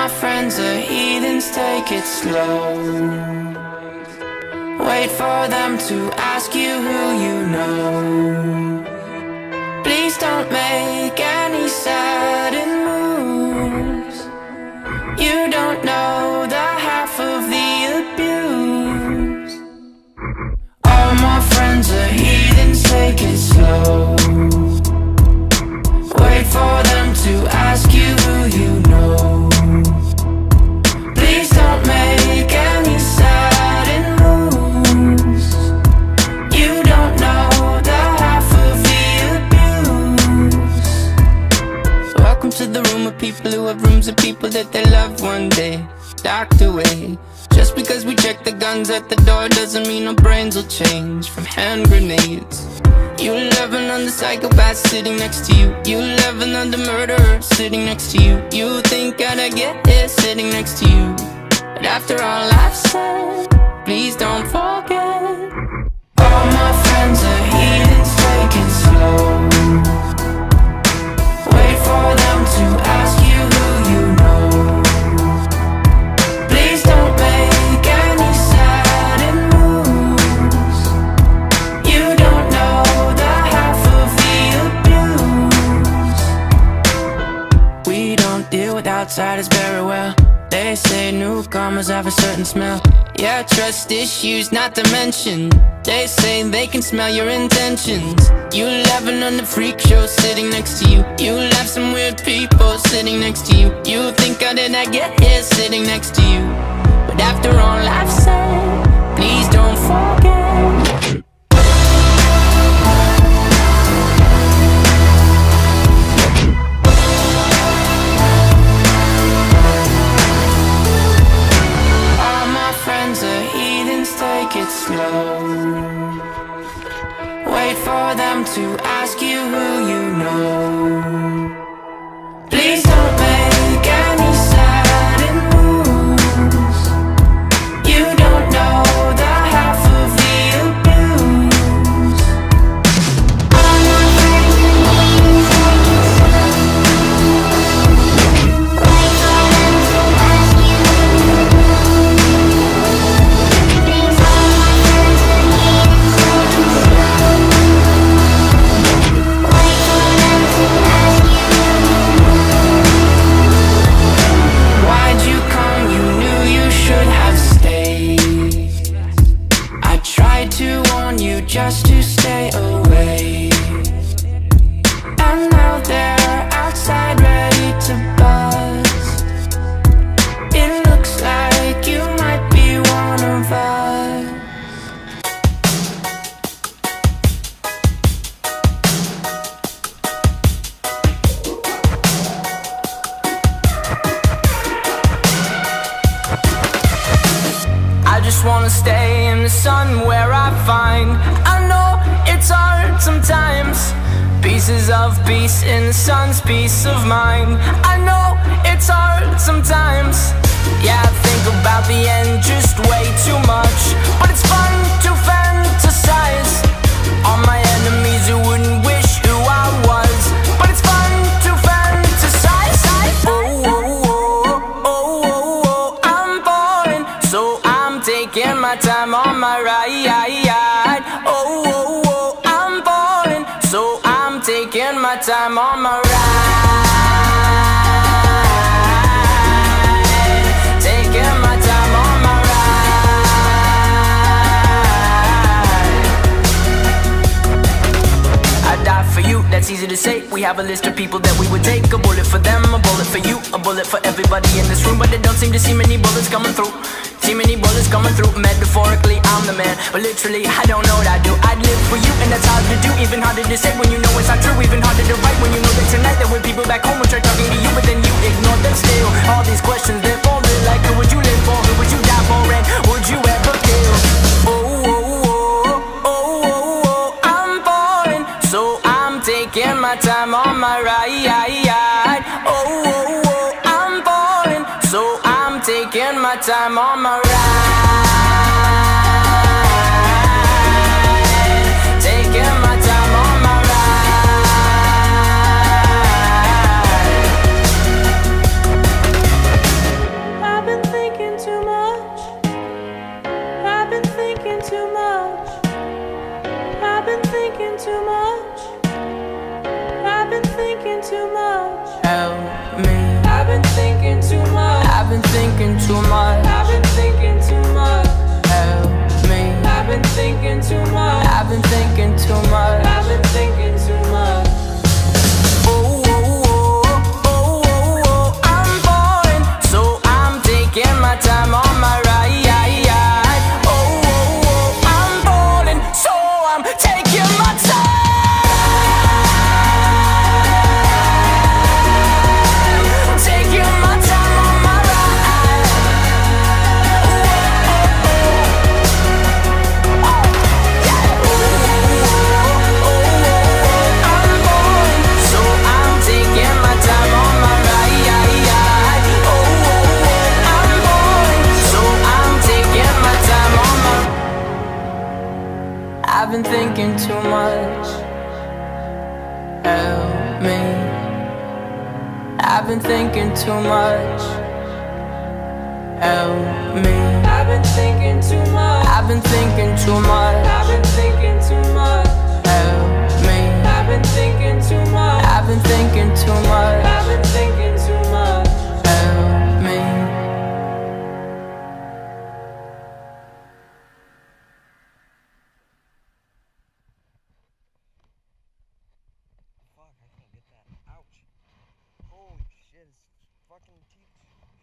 my friends are heathens, take it slow. Wait for them to ask you who you know. Please don't make any sudden moves. You don't know the half of the abuse. All my friends are heathens, take it slow. Wait for them to ask you who you know. Please don't make any sudden moves. You don't know the half of the abuse. Welcome to the room of people who have rooms of people that they love one day docked away. Just because we check the guns at the door doesn't mean our brains will change from hand grenades. You loving on the psychopath sitting next to you. You loving on the murderer sitting next to you. You think I'd get here sitting next to you. But after all I've said, please don't forget. All my friends are heathens, take it slow. Wait for them to ask you who you know. Please don't make any sudden moves. You don't know the half of the abuse. We don't deal with outsiders very well. They say newcomers have a certain smell. Yeah, trust issues not to mention. They say they can smell your intentions. You laughing on the freak show sitting next to you. You laugh some weird people sitting next to you. You think I did not get here sitting next to you. But after all I've said, please don't forget. Take it slow. Wait for them to ask you who you know. Please don't make any sudden moves. You don't know the half of the abuse. All my friends are heathens, take it slow. Wait for them to ask you who you know. Just to stay away, and now they're outside ready to buzz. It looks like you might be one of us. I just wanna stay in the sun where I find. I know it's hard sometimes. Pieces of peace in the sun's peace of mind. I know it's hard sometimes. Yeah, I think about the end just way too much. But it's fun to fantasize on my enemies who wouldn't wish who I was. But it's fun to fantasize. Oh, oh, oh, oh, oh, oh, I'm falling, so I'm taking my time on my ride. Oh, oh, oh, I'm falling, so I'm taking my time on my ride. Taking my time on my ride. I die for you, that's easy to say. We have a list of people that we would take. A bullet for them, a bullet for you, a bullet for everybody in this room. But they don't seem to see many bullets coming through. See many bullets coming through. Metaphorically, I'm the man, but literally, I don't know what I do. I'd live for you, and that's hard to do. Even harder to say when you know it's not true. Even harder to write when you know that tonight there were people back home who tried talking to you, but then you ignore them still. All these questions, they're falling like, who would you live for? Who would you die for? And would you ever kill? Oh, oh, oh, oh, oh, oh, I'm falling, so I'm taking my time on my ride. Oh, oh, oh, I'm falling, so I'm taking my time on my ride. Taking my time on my ride. been thinking too much. I've been thinking too much. I've been thinking too much. Help me. I've been thinking too much. I've been thinking too much. I've been thinking too much. Oh, oh, oh, oh, oh, oh. I'm falling, so I'm taking my time on my ride. Oh, oh, oh, I'm falling, so I'm taking my time. Taking my time on my ride. Oh, oh, yeah. Oh, oh, oh, I'm falling, so I'm taking my time on my ride. Oh, oh, oh, I'm falling, so I'm taking my time on my. I've been thinking too much. Help me. I've been thinking too much. Help me. I've been thinking too much. I've been thinking too much. I've been thinking too much. Help me. I've been thinking too much. I've been thinking too much. I've been thinking too much. Help me. Fuck, I can't get that. Ouch. Holy shit, it's fucking teeth.